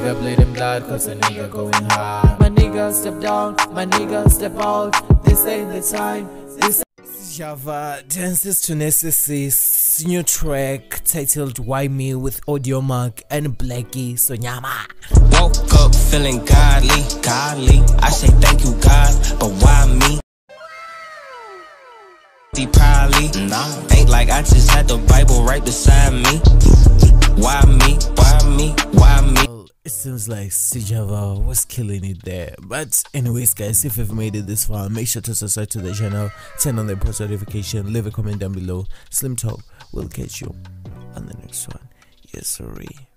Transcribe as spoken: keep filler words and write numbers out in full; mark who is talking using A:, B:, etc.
A: nigga bleeding blood cause a nigga going hard. My nigga step down, my nigga step out. This ain't the time, this Sjava dances to NastyC's new track titled Why Me with Audio Mark and Blackie Sonyama.
B: Woke up feeling godly, godly. I say thank you God, but why me? Probably nah. Ain't like I just had the Bible right beside me. Why me? Why me? Why me?
A: Well, it seems like Sjava was killing it there. But anyways guys, if you've made it this far, make sure to subscribe to the channel, turn on the post notification, leave a comment down below. Slim Talk will catch you on the next one. Yes, sorry.